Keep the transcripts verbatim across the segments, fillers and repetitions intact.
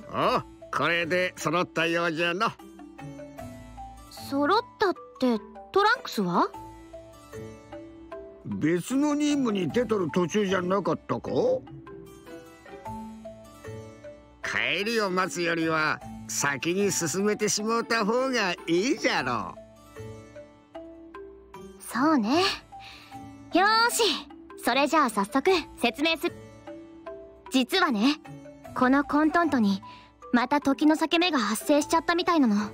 あ、これで揃ったようじゃな。 揃ったってトランクスは？ 別の任務に出とる途中じゃなかったか？帰りを待つよりは先に進めてしまった方がいいじゃろう。 そうね。よーし、それじゃあ早速説明する。実はね、このコントントにまた時の裂け目が発生しちゃったみたいなの。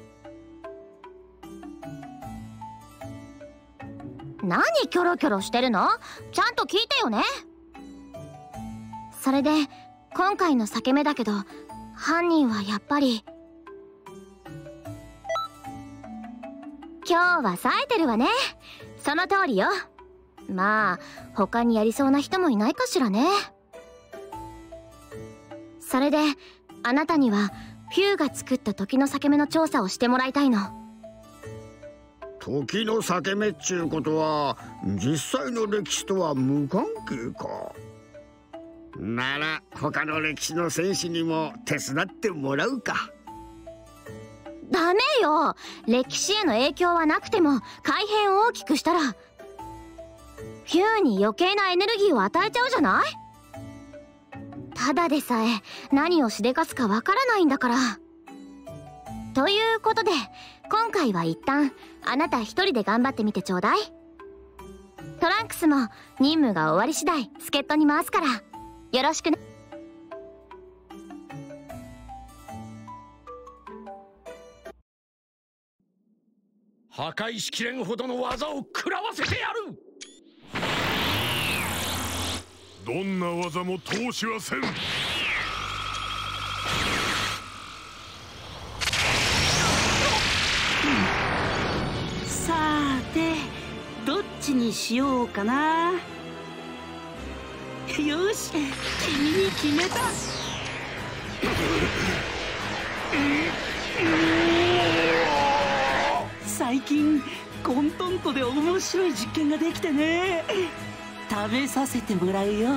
何キョロキョロしてるの？ちゃんと聞いてよね。それで今回の裂け目だけど、犯人はやっぱり。今日は冴えてるわね。その通りよ。まあ他にやりそうな人もいないかしらね。それであなたにはフューが作った時の裂け目の調査をしてもらいたいの。 時の裂け目っちゅうことは実際の歴史とは無関係か。なら他の歴史の戦士にも手伝ってもらうか。 ダメよ。歴史への影響はなくても改変を大きくしたらフューに余計なエネルギーを与えちゃうじゃない。ただでさえ何をしでかすかわからないんだから。ということで今回は一旦あなた一人で頑張ってみてちょうだい。トランクスも任務が終わり次第助っ人に回すからよろしくね。 破壊しきれんほどの技を食らわせてやる。 どんな技も通しはせん。 さてどっちにしようかな。よし、君に決めた。最近コントントで面白い実験ができてね、食べさせてもらうよ。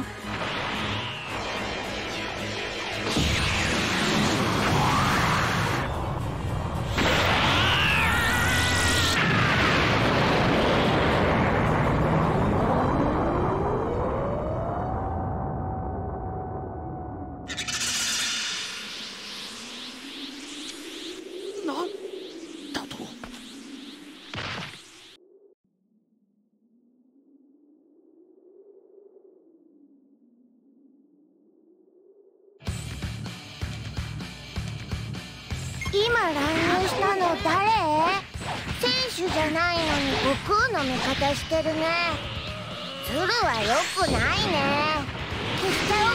今乱入したの誰？選手じゃないのに悟空の味方してるね。ズルは良くないね。消しちゃ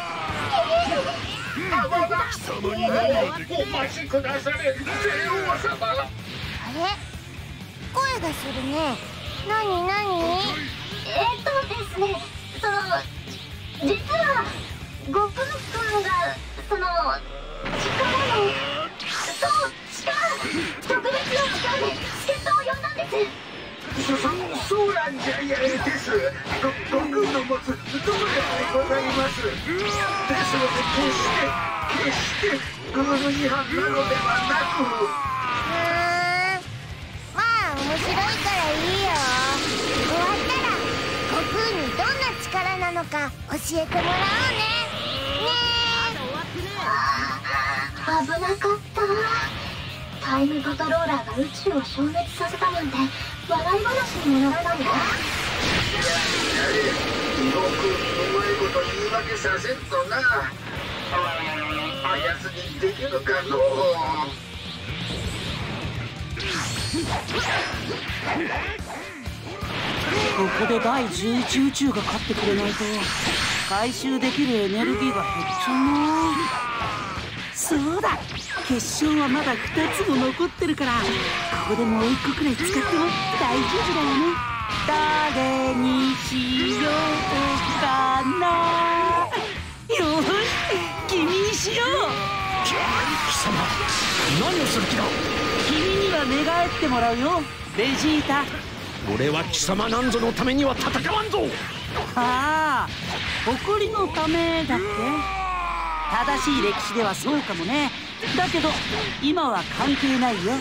おっか。 貴様に何ができる？ お待ちくだされ、帝王様。 あれ？声がするね。なになに？ えっとですね、その実は悟空くんがその力のそう、力特別な力で助っ人を呼んだんです。 そ、そ、そうなんじゃやです。ご悟空の持つ能力でございます。ですので決して決してルール違反なのではなく。 ふーん、まあ面白いからいいよ。終わったら悟空にどんな力なのか教えてもらおうね。ね危なかった。タイムパトローラーが宇宙を消滅させたなんて笑い話にもならないわ。 やれやれ、悟空にうまいこと言い訳させんとな。あやつにできるかのう。 ここでだいじゅういち宇宙が勝ってくれないと回収できるエネルギーが減っちゃうな。そうだ、決勝はまだふたつも残ってるから、ここでもういっこくらい使っても大丈夫だよね。誰にしようかな。よし、君にしよう。 貴様、何をする気だ。 君には寝返ってもらうよ、ベジータ。 俺は貴様なんぞのためには戦わんぞ。 ああ、誇りのためだっけ。 正しい歴史ではそうかもね。だけど今は関係ないよ。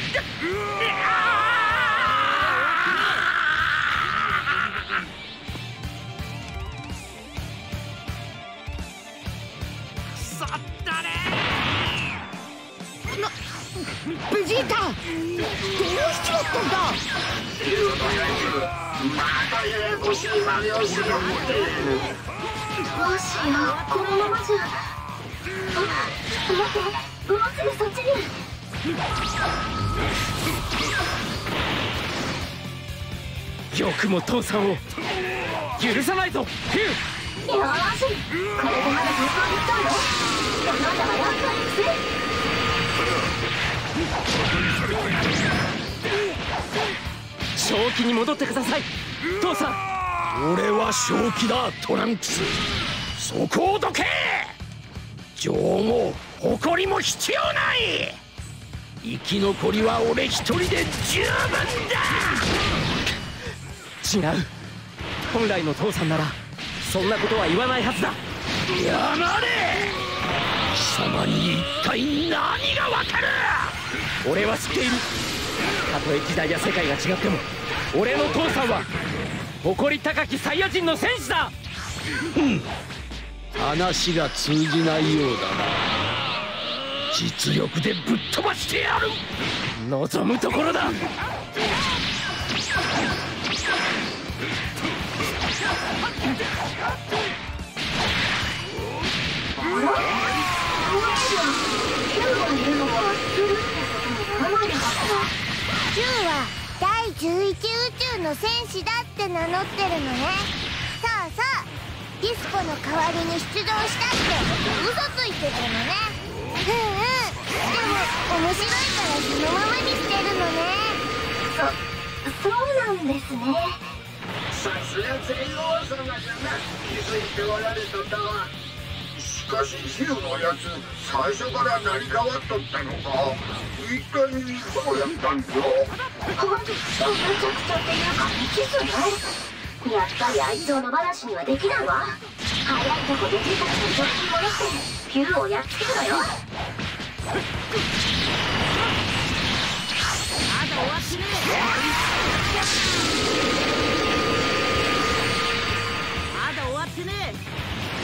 ベジータ、どうしちまったんだ。 またややこしい真似をするって。 どうしよう、このままじゃ。あ、待って、もうすぐそっちに。 よくも父さんを許さないぞ、ヒュー。よーし、これでまだ本当に来たの。この後はやっぱりつい。 正気に戻ってください、父さん。 俺は正気だ、トランクス。そこをどけ。情も誇りも必要ない。生き残りは俺一人で十分だ。違う、本来の父さんならそんなことは言わないはずだ。 やまれ。貴様に一体何がわかる。 俺は知っている。たとえ時代や世界が違っても俺の父さんは誇り高きサイヤ人の戦士だ。 話が通じないようだな。実力でぶっ飛ばしてやる。 望むところだ。 ヒューはだいじゅういち宇宙の戦士だって名乗ってるのね。さあさあ、ディスコの代わりに出場したって嘘ついてたのね。うんうん。でも面白いからそのままにしてるのね。 そ、そうなんですね。 さすが帝王様じゃな。気づいておられたとは。しかしヒューのやつ、最初から成り代わっとったのか。一体どうやったんだ。 ほんと、めちゃくちゃっていうかキスね。やっぱりあいつを野放しにはできないわ。早いとこで自宅に状態に戻してヒューをやっつけるのよ。 まだ終わってねえ。まだ終わってねえ。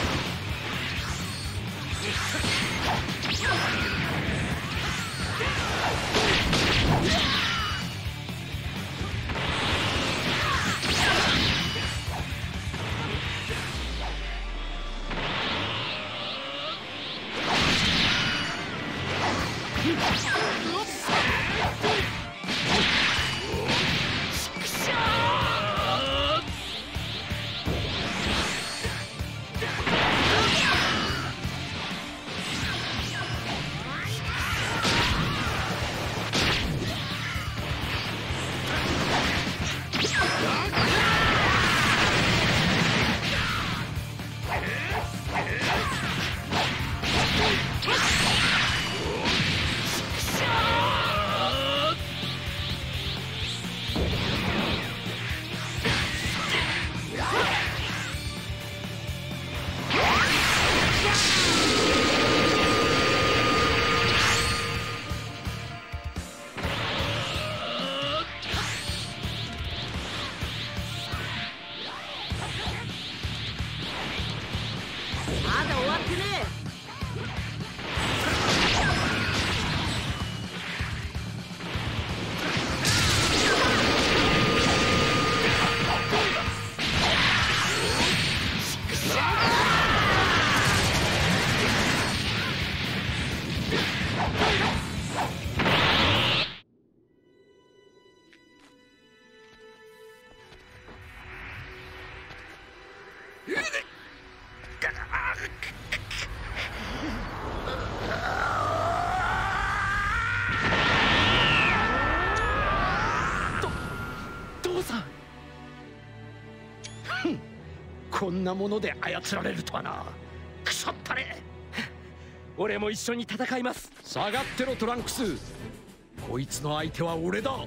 こんなもので操られるとはな。クソったれ。 俺も一緒に戦います。 下がってろトランクス。こいつの相手は俺だ。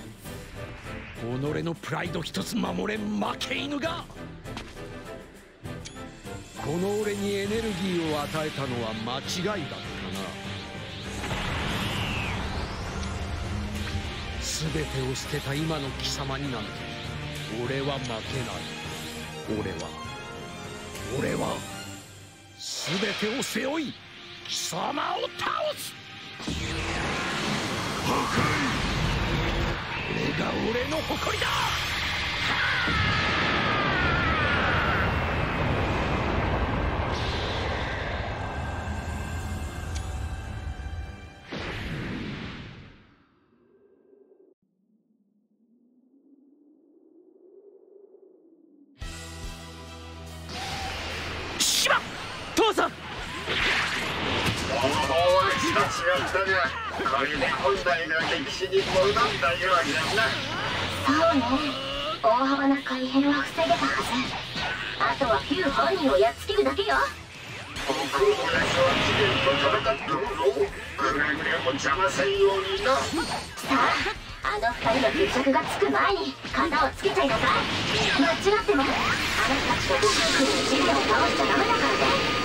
己のプライド一つ守れん負け犬が。 この俺にエネルギーを与えたのは間違いだったな。全てを捨てた今の貴様になんて俺は負けない。俺は俺は全てを背負い貴様を倒す。 破壊。 俺が俺の誇りだ。しまっ、父さん。 方法は一つ違ったが、これで本来の歴史に戻ったようじゃな。 そうね、大幅な改変は防げたはず。あとはフュー本人をやっつけるだけよ。 僕のやつは期限と戦ってるぞ。くれぐれも邪魔せんようにな。 さあ、あの二人の決着がつく前に型をつけちゃいなさい。間違ってもあの人たちと悟空君にジビアを倒しちゃダメだからね。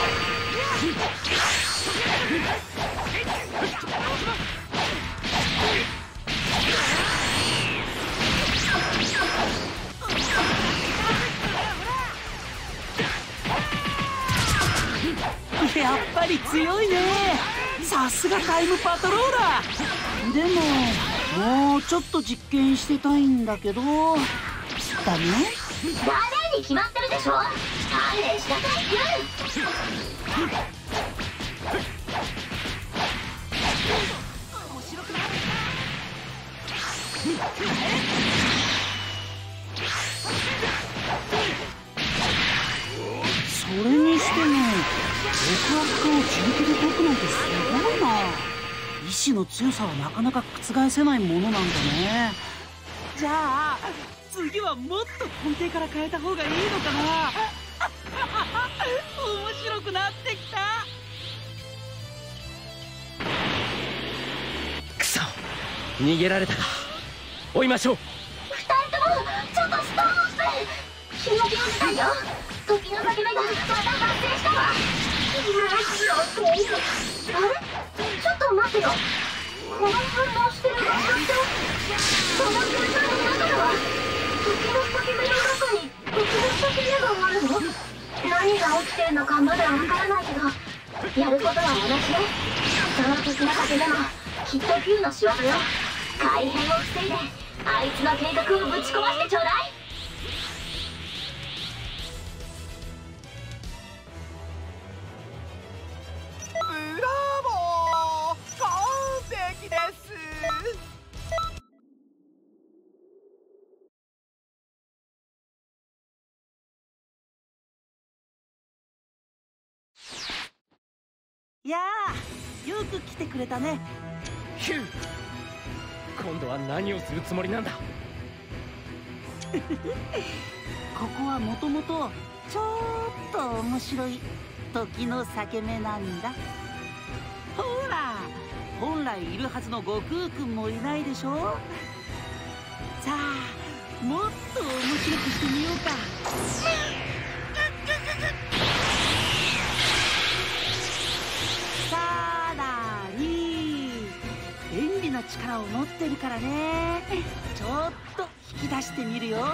やっぱり強いね。さすがタイムパトローラー。でももうちょっと実験してたいんだけど。ダメ？ ダメに決まってるでしょ。鍛錬しなさいよ。 それにしても極悪化を自力で解くなんてすごいな。意志の強さはなかなか覆せないものなんだね。じゃあ次はもっと根底から変えた方がいいのかな。面白くなってきた。 くそ、逃げられたか。追いましょう。 二人ともちょっとストップ。ヒノキの時代よ。時の裂け目がまた発生したわ。あれ、ちょっと待ってよ。この反応してる場所ってその空間の中だわ。時の裂け目の中に時の裂け目があるの。何が起きてるのかまだわからないけど、やることは同じね。その時の裂け目もきっとフューの仕業よ。改変を防いであいつの計画をぶち壊してちょうだい。 ブラボー、完璧です。 やあ、よく来てくれたね。 ヒュー、今度は何をするつもりなんだ。 ここはもともとちょっと面白い時の裂け目なんだ。ほら、本来いるはずの悟空くんもいないでしょ。さあ、もっと面白くしてみようか。さらに便利な力を持ってるからね。ちょっと引き出してみるよ。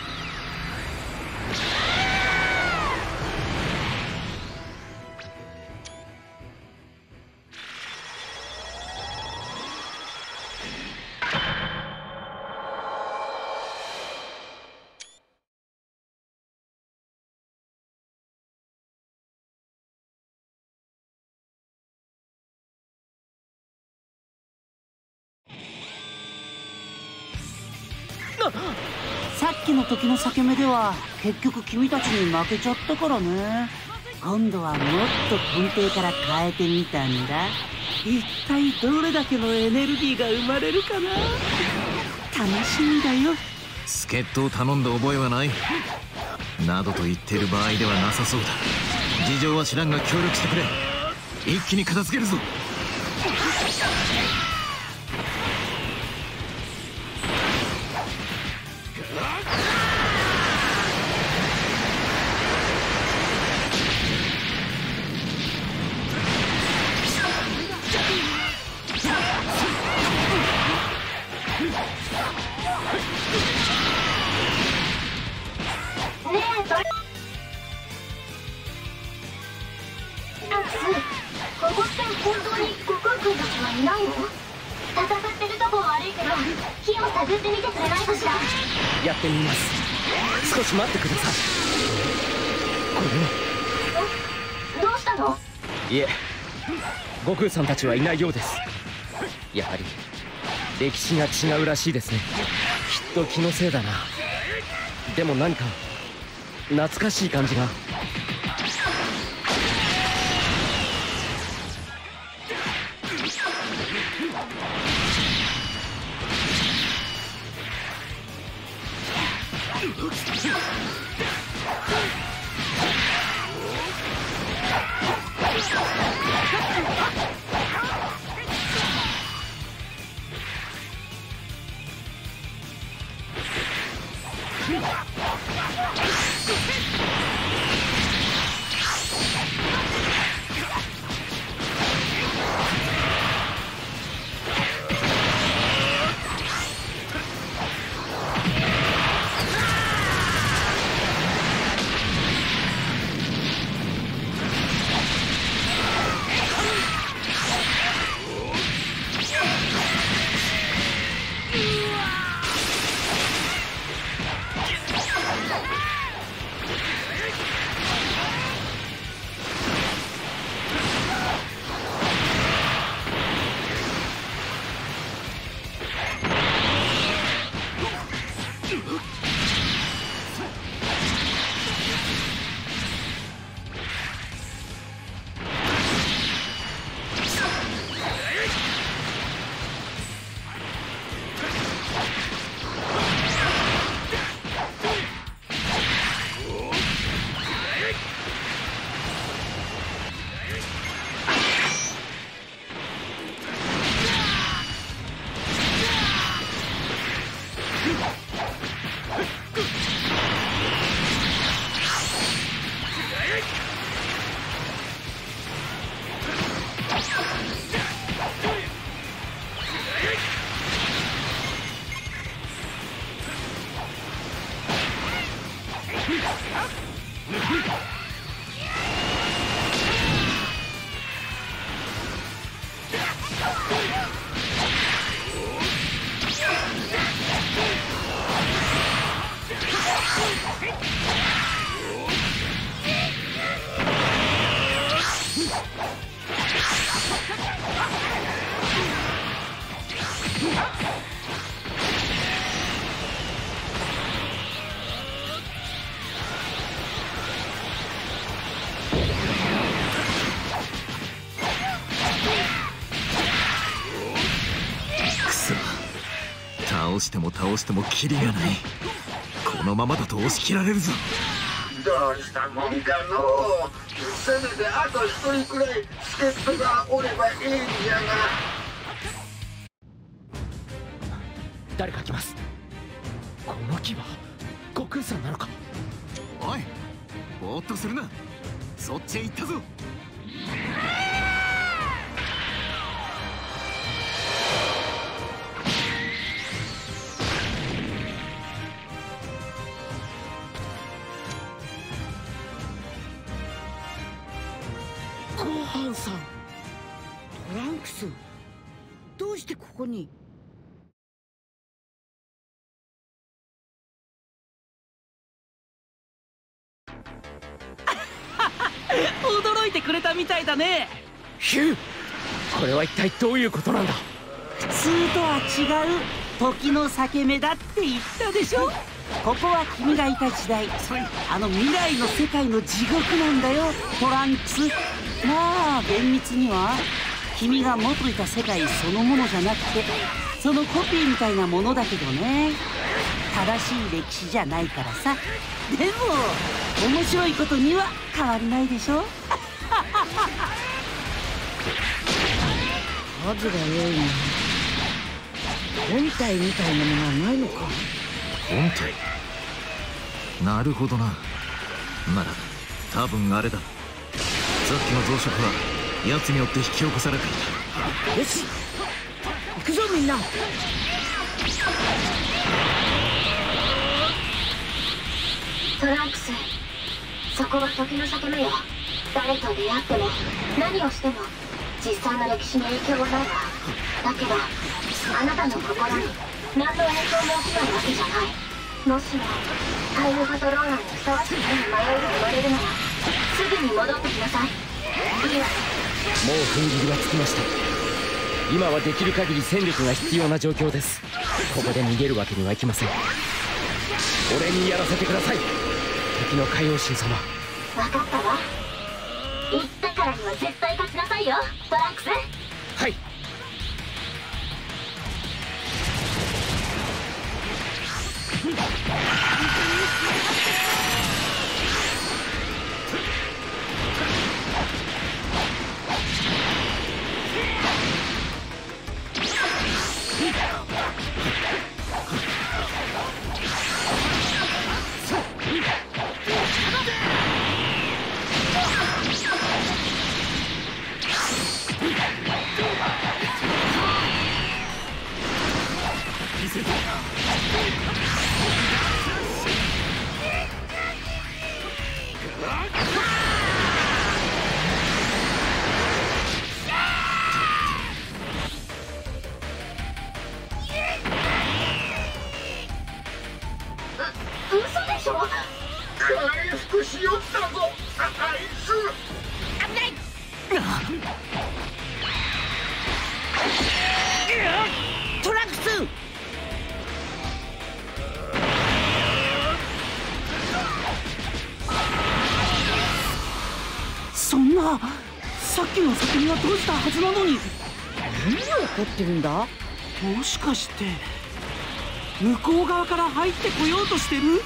さっきの時の裂け目では結局君たちに負けちゃったからね。今度はもっと根底から変えてみたんだ。一体どれだけのエネルギーが生まれるかな。楽しみだよ。 助っ人を頼んだ覚えはないなどと言ってる場合ではなさそうだ。事情は知らんが協力してくれ。一気に片付けるぞ。 えトランクス、ここって本当に悟空君たちはいないの？戦ってるとこは悪いけど火を探ってみてくれないかしら。 やってみます。少し待ってください。これどうしたの？ いえ、悟空さんたちはいないようです。やはり歴史が違うらしいですね。きっと気のせいだな。でも何か懐かしい感じが。 倒しても倒してもキリがない。このままだと押し切られるぞ。 どうしたもんかのう。せめてあと一人くらい助っ人がおればいいんじゃが。 誰か来ます。この木は悟空さんなのか。 おい、ぼーっとするな。そっちへ行ったぞ。 ごはんさん、トランクス、どうしてここに？驚いてくれたみたいだね。 ヒュー、これは一体どういうことなんだ。 普通とは違う時の裂け目だって言ったでしょ。ここは君がいた時代、あの未来の世界の地獄なんだよ、トランクス。まあ厳密には君が元いた世界そのものじゃなくて、そのコピーみたいなものだけどね。正しい歴史じゃないからさ。でも面白いことには変わりないでしょ。数が多いな。本体みたいなものはないのか。 本体、なるほどな。なら多分あれだ。さっきの増殖は奴によって引き起こされていた。 よし、行くぞみんな。 トランクス、そこは時の境目よ。誰と出会っても何をしても実際の歴史に影響はないわ。だけどあなたの心に何の影響も起きないわけじゃない。もしもタイムパトローラーにふさわしい目に迷いが生まれるならすぐに戻ってきなさい。いいわ。 もう踏ん切りはつきました。今はできる限り戦力が必要な状況です。ここで逃げるわけにはいきません。俺にやらせてください、敵の海王神様。 分かったわ。言ったからには絶対勝ちなさいよ、トランクス。 はい。 回復しよったぞ、あいつ。 危ない。トランクス。そんな、さっきの先には閉じたはずなのに。何が起こってるんだ。もしかして向こう側から入ってこようとしてる。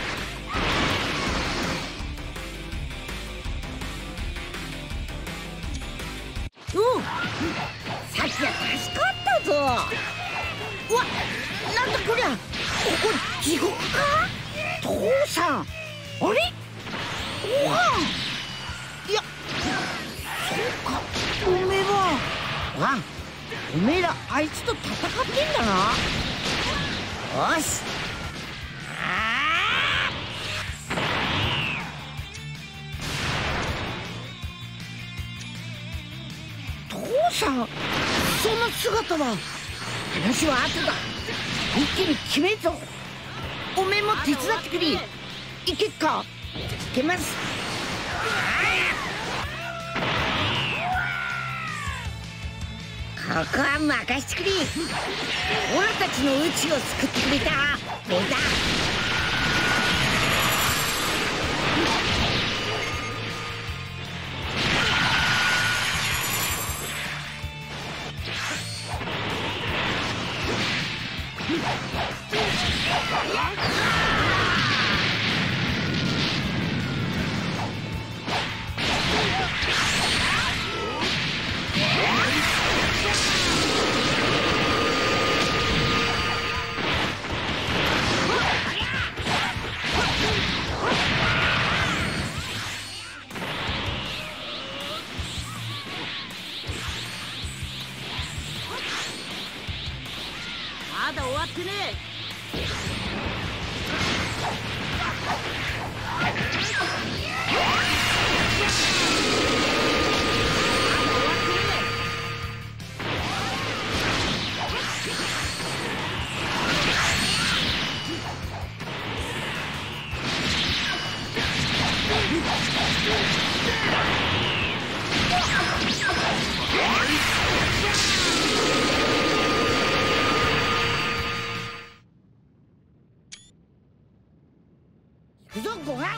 おう、さっきは助かったぞ。うわ、なんだこりゃ、ここ地獄か。父さん、あれ、ご飯。いや、そうか、おめえは。ワン、おめえらあいつと戦ってんだな。よし。父さん、その姿は。話は後だ。一気に決めんぞ。おめえも手伝ってくれ。いけっか。いけます。ここは任してくれ。オラたちの宇宙を救ってくれた俺だ。まだ終わってねえ。行くぞ、ご飯。はい。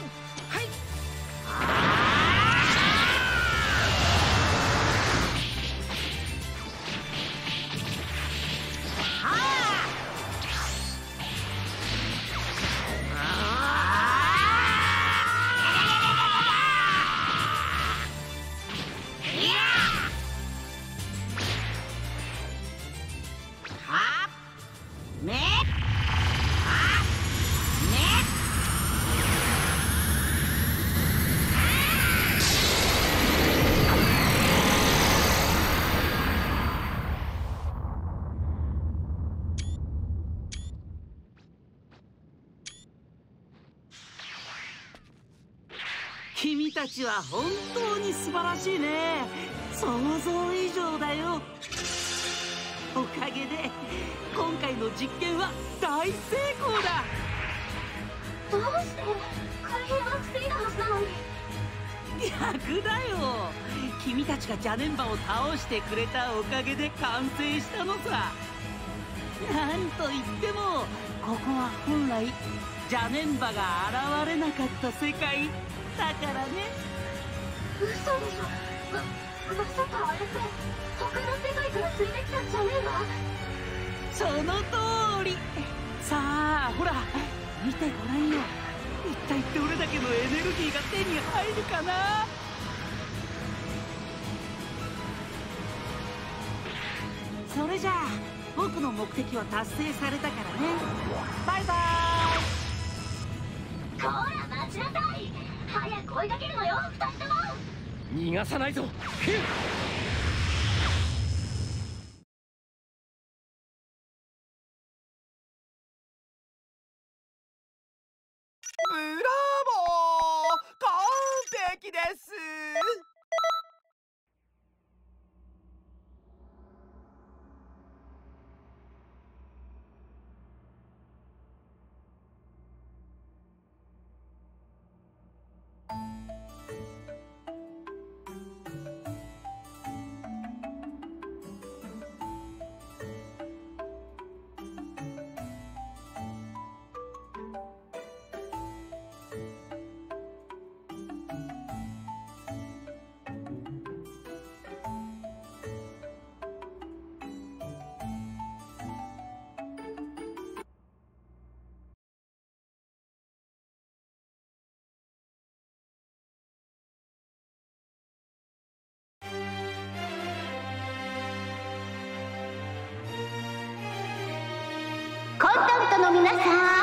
君たちは本当に素晴らしいね。想像以上だよ。おかげで今回の実験は大成功だ。 どうして改変は防いだはずなのに。 逆だよ。君たちが邪念場を倒してくれたおかげで完成したのさ。なんといってもここは本来邪念場が現れなかった世界だからね。 嘘でしょ。ま、まさかあれって他の世界から連れてきたんじゃねえの？その通り。さあほら見てごらんよ。一体どれだけのエネルギーが手に入るかな。それじゃあ僕の目的は達成されたからね。バイバーイ。 こら待ちなさい。早く追いかけるのよふたりとも。 逃がさないぞ。フュン。 ブラボー、完璧です。 コンタクトの皆さん、